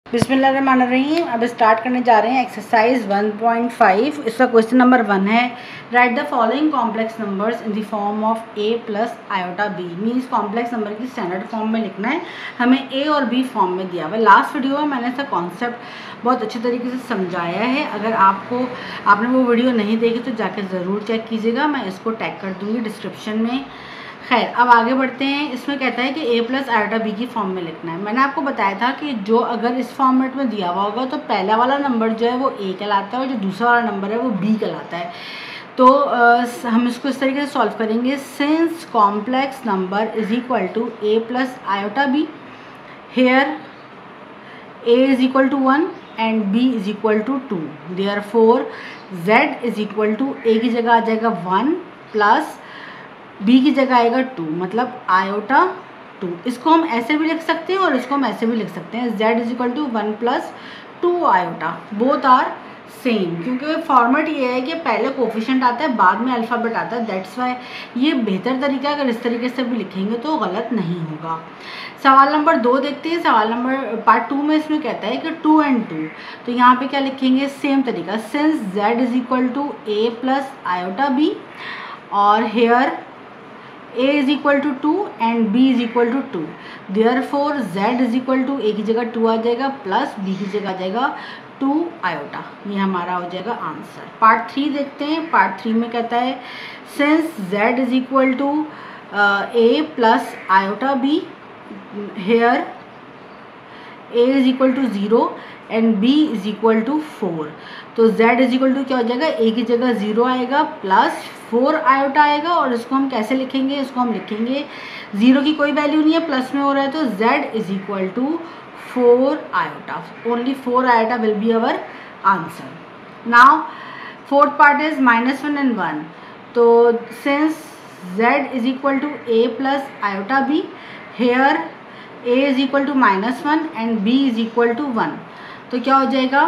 बिस्मिल्लाहिर्रहमानिर्रहीम। अब स्टार्ट करने जा रहे हैं एक्सरसाइज 1.5। इसका क्वेश्चन नंबर 1 है, write the following complex numbers in the form of a plus iota b। Means complex number की स्टैंडर्ड फॉर्म में लिखना है, हमें a और b फॉर्म में दिया हुआ है। लास्ट वीडियो में मैंने इसका कॉन्सेप्ट बहुत अच्छे तरीके से समझाया है। अगर आपने वो वीडियो नहीं देखी तो जाकर ज़रूर चेक कीजिएगा, मैं इसको टैग कर दूँगी डिस्क्रिप्शन में। खैर, अब आगे बढ़ते हैं। इसमें कहता है कि a प्लस आयोटा b की फॉर्म में लिखना है। मैंने आपको बताया था कि जो अगर इस फॉर्मेट में दिया हुआ होगा तो पहला वाला नंबर जो है वो a कहलाता है और जो दूसरा वाला नंबर है वो b कहलाता है। तो हम इसको इस तरीके से सॉल्व करेंगे। Since complex number is equal to a plus iota b, here a is equal to 1 and b is equal to 2, therefore z is equal to a की जगह आ जाएगा 1 प्लस b की जगह आएगा 2, मतलब आयोटा 2। इसको हम ऐसे भी लिख सकते हैं और इसको हम ऐसे भी लिख सकते हैं। z is equal to 1 plus 2 iota, both are same, क्योंकि फॉर्मेट ये है कि पहले कोफिशिएंट आता है बाद में अल्फ़ाबेट आता है। दैट्स वाई ये बेहतर तरीका, अगर इस तरीके से भी लिखेंगे तो गलत नहीं होगा। सवाल नंबर 2 देखते हैं। सवाल नंबर पार्ट 2 में इसमें कहता है कि 2 and 2, तो यहाँ पे क्या लिखेंगे, सेम तरीका। Since z is equal to a plus iota b और here a is equal to 2 and b is equal to 2, therefore z is equal to a की जगह 2 आ जाएगा प्लस b की जगह आ जाएगा 2 आयोटा। ये हमारा हो जाएगा आंसर। पार्ट 3 देखते हैं। पार्ट 3 में कहता है since z is equal to a plus iota b, here a is equal to 0 and b is equal to 4, तो z इज इक्वल टू क्या हो जाएगा, a की जगह 0 आएगा प्लस 4 आयोटा आएगा। और इसको हम कैसे लिखेंगे, इसको हम लिखेंगे 0 की कोई वैल्यू नहीं है, प्लस में हो रहा है, तो z is equal to 4 iota. Only 4 iota will be our answer. Now fourth part is -1 and 1, तो since z is equal to a plus iota b, here a is equal to -1 and b is equal to 1, तो क्या हो जाएगा,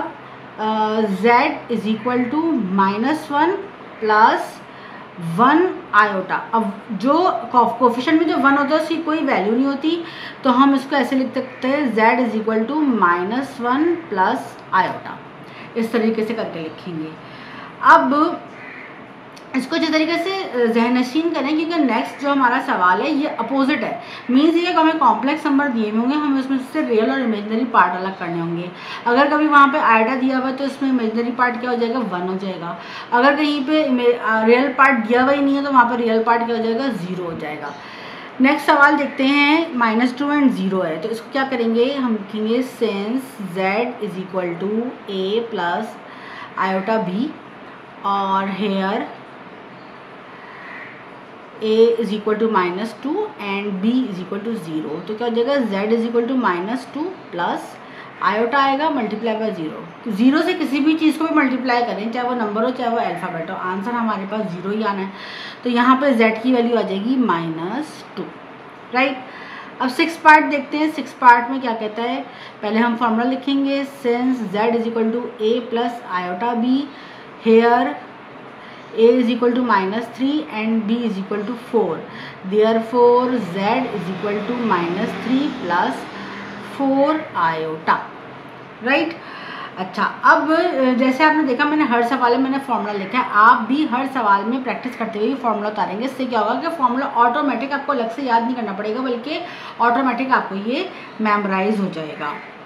z is equal to -1 plus 1 iota. अब जो coefficient में जो 1 होता है उसकी कोई वैल्यू नहीं होती, तो हम इसको ऐसे लिख सकते हैं z is equal to -1 plus iota. इस तरीके से करके लिखेंगे। अब इसको जिस तरीके से ज़हनशीन करें, क्योंकि नेक्स्ट जो हमारा सवाल है ये अपोजिट है। मीन्स ये हमें कॉम्प्लेक्स नंबर दिए हुए होंगे, हमें उसमें से रियल और इमेजिनरी पार्ट अलग करने होंगे। अगर कभी वहाँ पे आयोटा दिया हुआ है तो इसमें इमेजिनरी पार्ट क्या हो जाएगा, 1 हो जाएगा। अगर कहीं पे रियल पार्ट दिया हुआ ही नहीं है तो वहाँ पर रियल पार्ट क्या हो जाएगा, 0 हो जाएगा। नेक्स्ट सवाल देखते हैं। -2 and 0 है, तो इसको क्या करेंगे, हम लिखेंगे since z is equal to a plus iota b और here a is equal to -2 and b is equal to 0, तो क्या हो जाएगा, z is equal to -2 plus iota आएगा मल्टीप्लाई बाय 0। 0 से किसी भी चीज़ को भी मल्टीप्लाई करें, चाहे वो नंबर हो चाहे वो अल्फ़ाबेट हो, आंसर हमारे पास 0 ही आना है। तो यहाँ पे z की वैल्यू आ जाएगी -2, राइट। अब 6 पार्ट देखते हैं। 6 पार्ट में क्या कहता है, पहले हम फॉर्मूला लिखेंगे। Since z is equal to a plus iota b, here a is equal to -3 and b is equal to 4, therefore z is equal to -3 plus 4 iota, right. अच्छा, अब जैसे आपने देखा मैंने हर सवाल में मैंने फॉर्मूला लिखा है, आप भी हर सवाल में प्रैक्टिस करते हुए फॉर्मूला उतारेंगे। इससे क्या होगा कि फॉर्मूला ऑटोमेटिक आपको अलग से याद नहीं करना पड़ेगा, बल्कि ऑटोमेटिक आपको ये मेमोराइज हो जाएगा।